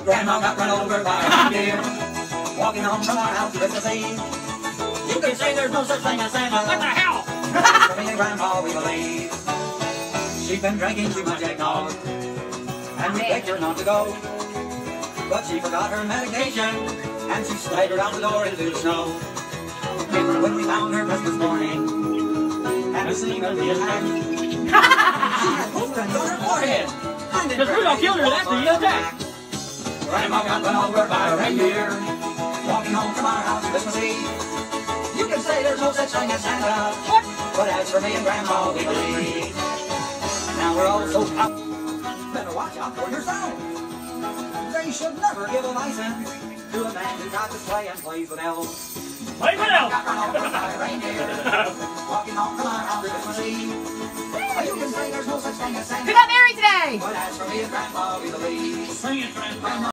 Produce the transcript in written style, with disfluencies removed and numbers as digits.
Grandma got run over by a reindeer walking home from our house Christmas Eve. You can say there's no such thing as Santa. What the hell? For me and Grandma, we believe. She'd been drinking too much eggnog, and we begged her not to go. But she forgot her medication, and she staggered out the door into the snow. When we found her Christmas morning, and we seen her being hanged, she had footprints on her forehead. Because Rudolph killed her after the attack. Grandma got run over by a reindeer walking home from our house Christmas Eve. You can say there's no such thing as Santa, but as for me and Grandma, we believe. Now we're all so out. Better watch out for yourself. They should never give a license to a man who got to play and plays with elves. Play with elves! Got run over by a reindeer walking home from our house Christmas Eve. You can say there's no such thing as Santa. Who got married today? But as for me and Grandma, we believe. Sing it, Grandma.